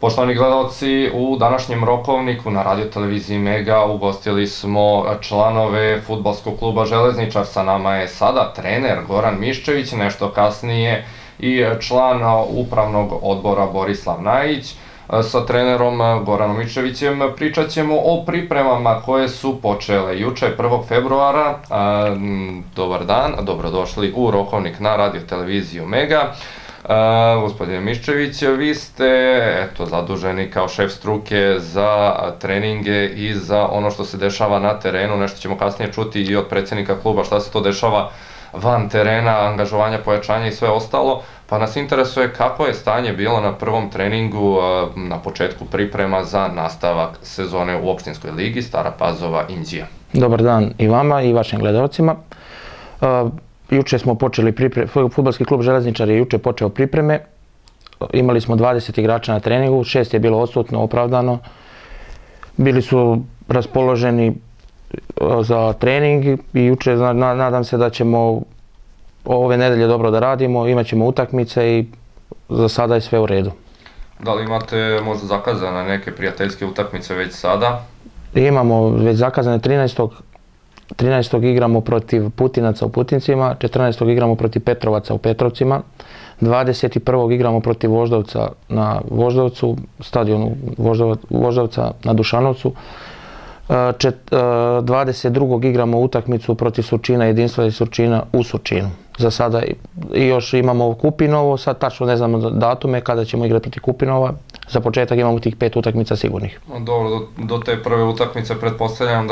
Poštovani gledalci, u današnjem rokovniku na radio televiziji Mega ugostili smo članove fudbalskog kluba Železničar. Sa nama je sada trener Goran Miščević, nešto kasnije i član upravnog odbora Borislav Najić. Sa trenerom Goranom Miščevićem pričat ćemo o pripremama koje su počele juče 1. februara. Dobar dan, dobrodošli u rokovnik na radio televiziju Mega. Gospodine Miščević, vi ste zaduženi kao šef struke za treninge i za ono što se dešava na terenu. Nešto ćemo kasnije čuti i od predsjednika kluba šta se to dešava van terena, angažovanja, pojačanja i sve ostalo. Pa nas interesuje kako je stanje bilo na prvom treningu na početku priprema za nastavak sezone u opštinskoj ligi Stara Pazova Inđija. Dobar dan i vama i vašim gledalcima. Juče smo počeli fudbalski klub Železničar je juče počeo pripreme. Imali smo 20 igrača na treningu, 6 je bilo odsutno, opravdano. Bili su raspoloženi za trening i juče nadam se da ćemo ove nedelje dobro da radimo, imat ćemo utakmice i za sada je sve u redu. Da li imate možda zakazane neke prijateljske utakmice već sada? Imamo već zakazane 13. igramo protiv Putinaca u Putincima, 14. igramo protiv Petrovaca u Petrovcima, 21. igramo protiv Voždovca na Voždovcu, stadionu Voždovca na Dušanovcu, 22. igramo utakmicu protiv Surčina, Jedinstva i Surčina u Surčinu. Za sada i još imamo Kupinovo, sad tačno ne znamo datume kada ćemo igrati protiv Kupinova. Za početak imamo tih 5 utakmica sigurnih. Dobro, do te prve utakmice pretpostavljam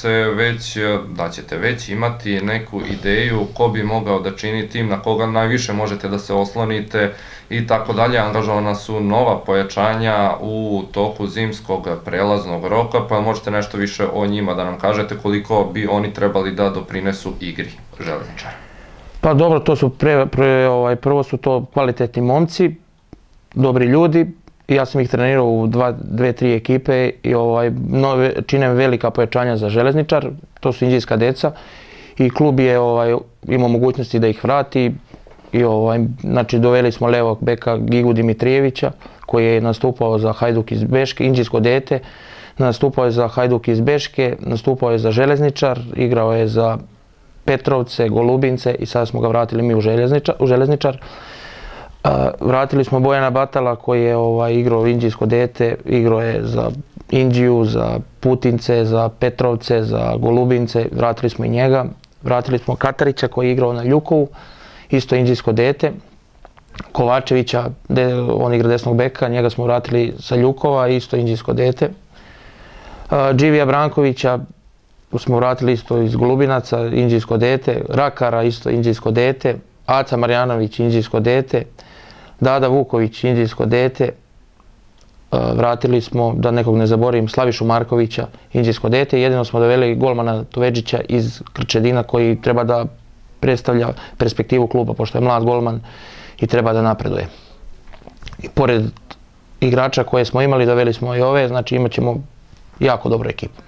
da ćete već imati neku ideju ko bi mogao da čini tim, na koga najviše možete da se oslonite i tako dalje. Angažovana su nova pojačanja u toku zimskog prelaznog roka, pa možete nešto više o njima da nam kažete koliko bi oni trebali da doprinesu igri Železničara. Pa dobro, to su prvo su to kvalitetni momci, dobri ljudi. Ja sam ih trenirao u 2-3 ekipe i čine velika pojačanja za Železničar, to su inđijska deca i klub je imao mogućnosti da ih vrati i znači doveli smo levog beka Gigu Dimitrijevića koji je nastupao za Hajduk iz Beške, inđijsko dete, nastupao je za Hajduk iz Beške, nastupao je za Železničar, igrao je za Petrovce, Golubince i sada smo ga vratili mi u Železničar. Vratili smo Bojana Batala koji je igrao inđijsko dete, igrao je za Inđiju, za Putince, za Petrovce, za Golubince, vratili smo i njega. Vratili smo Katarića koji je igrao na Ljukovu, isto inđijsko dete. Kovačevića, on igra desnog beka, njega smo vratili sa Ljukova, isto inđijsko dete. Dživija Brankovića smo vratili isto iz Golubinaca, inđijsko dete. Rakara, isto inđijsko dete. Aca Marjanović, inđijsko dete. Dada Vuković, inđijsko dete. Vratili smo, da nekog ne zaboravim, Slavišu Markovića, inđijsko dete. Jedino smo doveli golmana Tovedžića iz Krčedina koji treba da predstavlja perspektivu kluba pošto je mlad golman i treba da napreduje. I pored igrača koje smo imali, doveli smo i ove, znači imat ćemo jako dobru ekipu.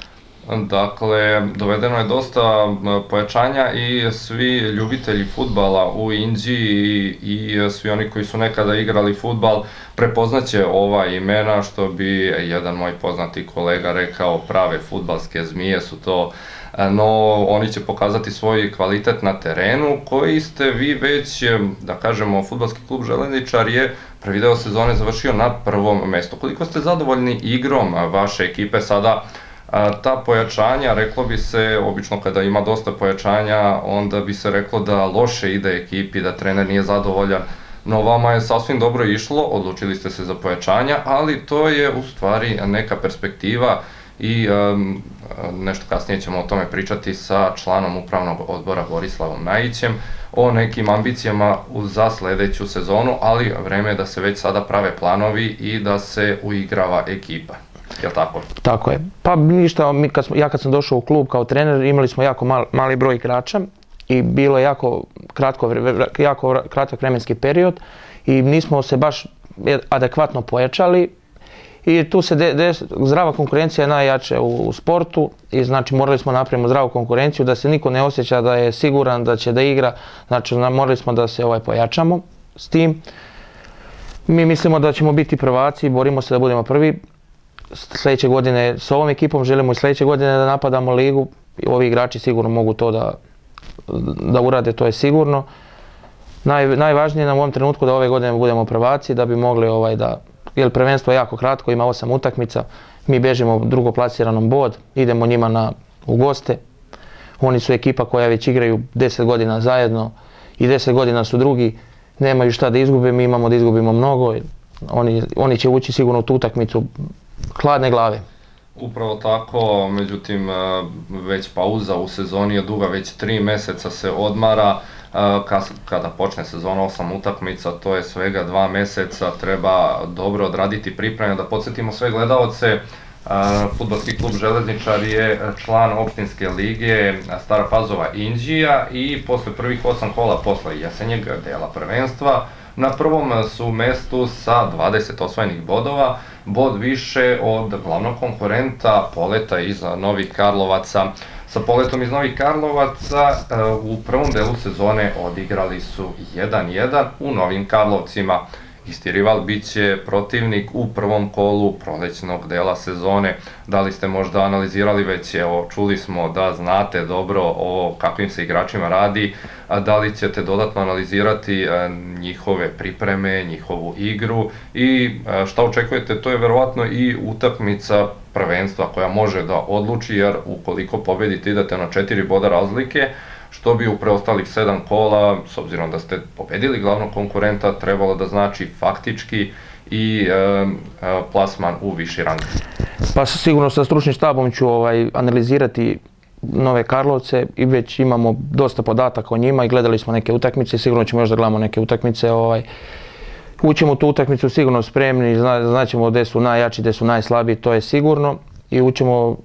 Dakle, dovedeno je dosta pojačanja i svi ljubitelji fudbala u Inđiji i svi oni koji su nekada igrali fudbal prepoznaće ova imena, što bi jedan moj poznati kolega rekao, prave fudbalske zmije su to, no oni će pokazati svoj kvalitet na terenu koji ste vi već, da kažemo, fudbalski klub Železničar je prvi deo sezone završio na prvom mestu. Koliko ste zadovoljni igrom vaše ekipe sada? Ta pojačanja, reklo bi se, obično kada ima dosta pojačanja, onda bi se reklo da loše ide ekipi, da trener nije zadovoljan, no vama je sasvim dobro išlo, odlučili ste se za pojačanja, ali to je u stvari neka perspektiva i nešto kasnije ćemo o tome pričati sa članom upravnog odbora Borislavom Najićem o nekim ambicijama za sledeću sezonu, ali vreme je da se već sada prave planovi i da se uigrava ekipa. Je li tako? Tako je. Pa ništa, ja kad sam došao u klub kao trener imali smo jako mali broj igrača i bilo je jako kratak vremenski period i nismo se baš adekvatno pojačali i tu se zdrava konkurencija je najjače u sportu i znači morali smo napraviti zdravu konkurenciju da se niko ne osjeća da je siguran da će da igra, znači morali smo da se pojačamo s tim. Mi mislimo da ćemo biti prvaci, borimo se da budemo prvi. Sljedeće godine s ovom ekipom želimo i sljedeće godine da napadamo ligu. Ovi igrači sigurno mogu to da urade, to je sigurno. Najvažnije nam u ovom trenutku da ove godine budemo prvaci, da bi mogli jer prvenstvo je jako kratko, ima 8 utakmica. Mi bežimo drugoplasiranom bod, idemo njima u goste. Oni su ekipa koja već igraju 10 godina zajedno i 10 godina su drugi. Nemaju šta da izgube, mi imamo da izgubimo mnogo. Oni će ući sigurno u tu utakmicu hladne glave. Upravo tako, međutim već pauza u sezoni je duga, već 3 mjeseca se odmara. Kada počne sezona 8 utakmica, to je svega 2 mjeseca, treba dobro odraditi pripreme. Da podsjetimo sve gledaoce, Fudbalski klub Željezničar je član opštinske lige Stara Pazova Inđija i posle prvih 8 kola posle jesenjeg dela prvenstva na prvom su mestu sa 20 osvojenih bodova, bod više od glavnog konkurenta Poleta iz Novih Karlovaca. Sa Poletom iz Novih Karlovaca u prvom delu sezone odigrali su 1-1 u Novim Karlovcima. Isti rival bit će protivnik u prvom kolu prolećnog dela sezone. Da li ste možda analizirali već, evo čuli smo da znate dobro o kakvim se igračima radi, a da li ćete dodatno analizirati njihove pripreme, njihovu igru i šta očekujete, to je verovatno i utakmica prvenstva koja može da odluči, jer ukoliko pobedite idete na 4 boda razlike, što bi u preostalih 7 kola, s obzirom da ste pobedili glavnog konkurenta, trebalo da znači faktički i plasman u viši rang. Pa sigurno sa stručnim štabom ću analizirati Nove Karlovce i već imamo dosta podataka o njima i gledali smo neke utakmice, sigurno ćemo još da gledamo neke utakmice. Ućemo u tu utakmicu sigurno spremni, znaćemo gdje su najjači, gdje su najslabiji, to je sigurno, i ućemo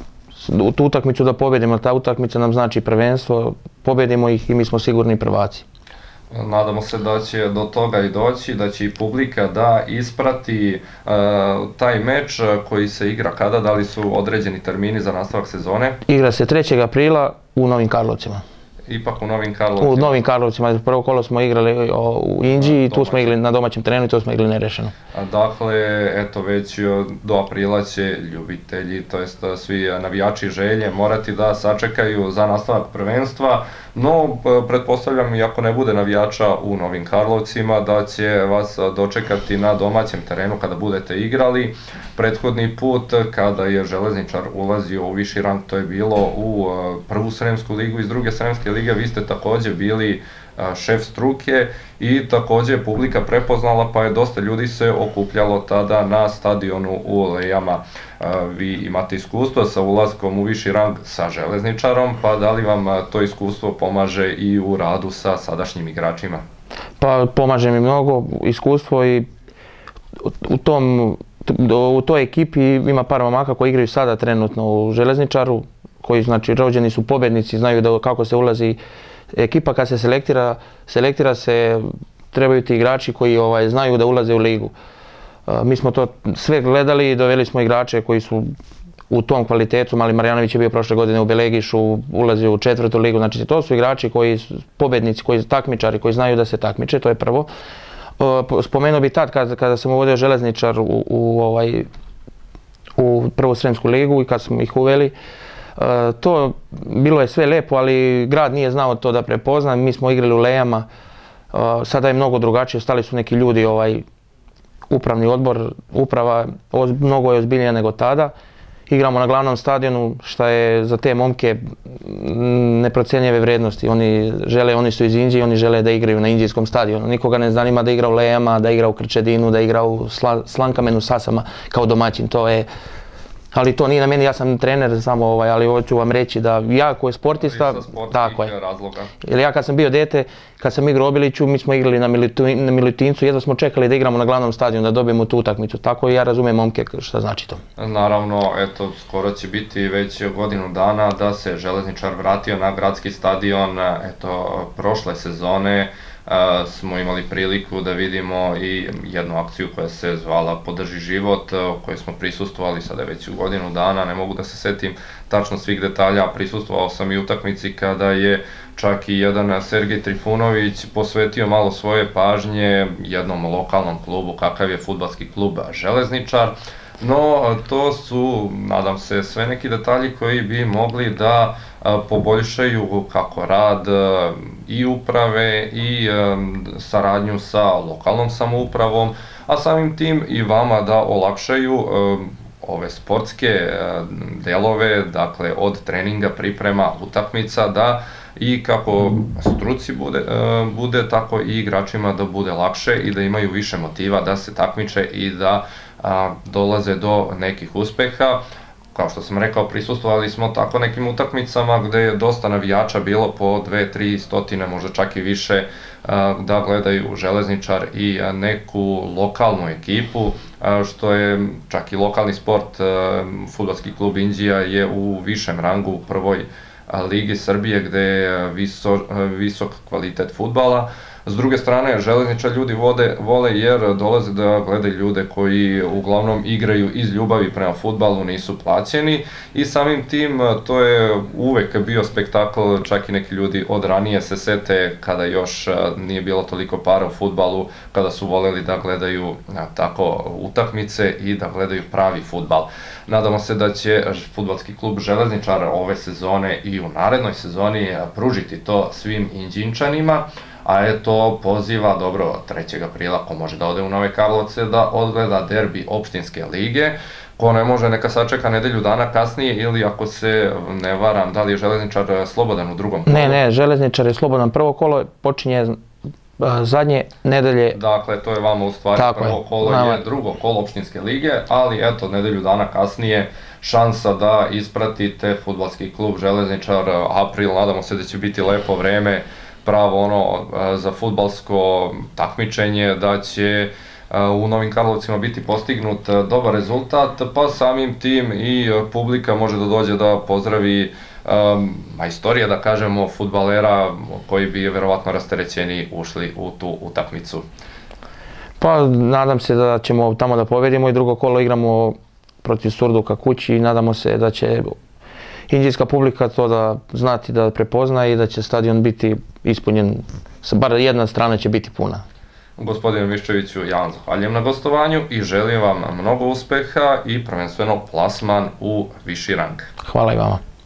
u tu utakmicu da pobjedimo. Ta utakmica nam znači prvenstvo, pobjedimo ih i mi smo sigurni prvaci. Nadamo se da će do toga i doći, da će i publika da isprati taj meč koji se igra kada, da li su određeni termini za nastavak sezone? Igra se 3. aprila u Novim Karlovcima. Ipak u Novim Karlovcima? U Novim Karlovcima, prvo kolo smo igrali u Inđiji i tu smo igrali na domaćem terenu i tu smo igrali nerešeno. Dakle, eto već do aprila će ljubitelji, to jest svi navijači Želje morati da sačekaju za nastavak prvenstva, no pretpostavljam i ako ne bude navijača u Novim Karlovcima da će vas dočekati na domaćem terenu kada budete igrali. Prethodni put kada je Železničar ulazio u viši rang, to je bilo u prvu Sremsku ligu iz druge Sremske lige, vi ste također bili šef struke i također je publika prepoznala, pa je dosta ljudi se okupljalo tada na stadionu u Lejama. Vi imate iskustvo sa ulaskom u viši rang sa Železničarom, pa da li vam to iskustvo pomaže i u radu sa sadašnjim igračima? Pa pomaže mi mnogo iskustvo i u toj ekipi ima par momaka koji igraju sada trenutno u Železničaru, koji znači rođeni su pobjednici, znaju kako se ulazi. Ekipa kad se selektira se, trebaju ti igrači koji znaju da ulaze u ligu. Mi smo to sve gledali i doveli smo igrače koji su u tom kvalitetu. Mali Marjanović je bio prošle godine u Belegišu, ulazio u 4. ligu. Znači to su igrači koji su pobjednici, koji su takmičari, koji znaju da se takmiče, to je prvo. Spomenuo bi tad kada sam uvodio Železničar u prvu Sremsku ligu i kad smo ih uveli. To bilo je sve lijepo, ali grad nije znao to da prepozna. Mi smo igrali u Lejama, sada je mnogo drugačije, ostali su neki ljudi, upravni odbor, uprava, mnogo je ozbiljnija nego tada. Igramo na glavnom stadionu, što je za te momke neprocjenjive vrijednosti. Oni su iz Inđije, oni žele da igraju na inđijskom stadionu. Nikoga ne zanima da igra u Lejama, da igra u Krčedinu, da igra u Slankamenu, Sasama kao domaćin. Ali to nije na meni, ja sam trener samo, ali hoću vam reći da ja koji sportista, tako je. Jer ja kad sam bio dete, kad sam igrao u Obiliću, mi smo igrali na Milutincu, jedva smo čekali da igramo na glavnom stadionu, da dobijemo tu utakmicu. Tako i ja razumijem momke šta znači to. Naravno, eto, skoro će biti već godinu dana da se Železničar vratio na gradski stadion, eto, prošle sezone. smo imali priliku da vidimo i jednu akciju koja se zvala Podrži život, u kojoj smo prisustvovali, sada je već u godinu dana, ne mogu da se setim tačno svih detalja, prisustvovao sam i utakmici kada je čak i jedan Sergej Trifunović posvetio malo svoje pažnje jednom lokalnom klubu, kakav je fudbalski klub Železničar. No, to su, nadam se, sve neki detalji koji bi mogli da poboljšaju kako rad i uprave i saradnju sa lokalnom samoupravom, a samim tim i vama da olakšaju ove sportske delove, dakle od treninga, priprema, utakmica, da i kako struci bude, tako i igračima da bude lakše i da imaju više motiva da se takmiče i da dolaze do nekih uspeha. Kao što sam rekao, prisustvovali smo tako nekim utakmicama gde je dosta navijača bilo po 2-3 stotine, možda čak i više, da gledaju Železničar i neku lokalnu ekipu, što je čak i lokalni sport, fudbalski klub Inđija je u višem rangu u prvoj ligi Srbije gde je visok kvalitet fudbala. S druge strane, Železničar ljudi vole jer dolaze da gledaju ljude koji uglavnom igraju iz ljubavi prema fudbalu, nisu plaćeni i samim tim to je uvek bio spektakl, čak i neki ljudi od ranije se sete kada još nije bilo toliko para u fudbalu, kada su voleli da gledaju tako utakmice i da gledaju pravi fudbal. Nadamo se da će fudbalski klub Železničar ove sezone i u narednoj sezoni pružiti to svim Inđinčanima, a eto poziva, dobro, 3. aprila ko može da ode u Nove Karlovce da odgleda derbi opštinske lige, ko ne može neka sačeka nedelju dana kasnije ili ako se ne varam, da li je Železničar slobodan u drugom kolu? Ne, Železničar je slobodan, prvo kolo počinje zadnje nedelje. Dakle, to je vama u stvari prvo kolo je drugo kolo opštinske lige, ali eto, nedelju dana kasnije šansa da ispratite fudbalski klub Železničar, april, nadamo se da će biti lepo vreme, pravo ono za fudbalsko takmičenje, da će u Novim Karlovcima biti postignut dobar rezultat, pa samim tim i publika može da dođe da pozdravi majstorije, da kažemo, fudbalera koji bi verovatno rasterećeni ušli u tu utakmicu. Pa nadam se da ćemo tamo da pobedimo i drugo kolo igramo protiv Surduka kući i nadamo se da će inđijska publika to da znati da prepozna i da će stadion biti ispunjen, bar jedna strana će biti puna. Gospodine Miščeviću, ja vam zahvaljujem na gostovanju i želim vam mnogo uspeha i prvenstveno plasman u viši rang. Hvala i vama.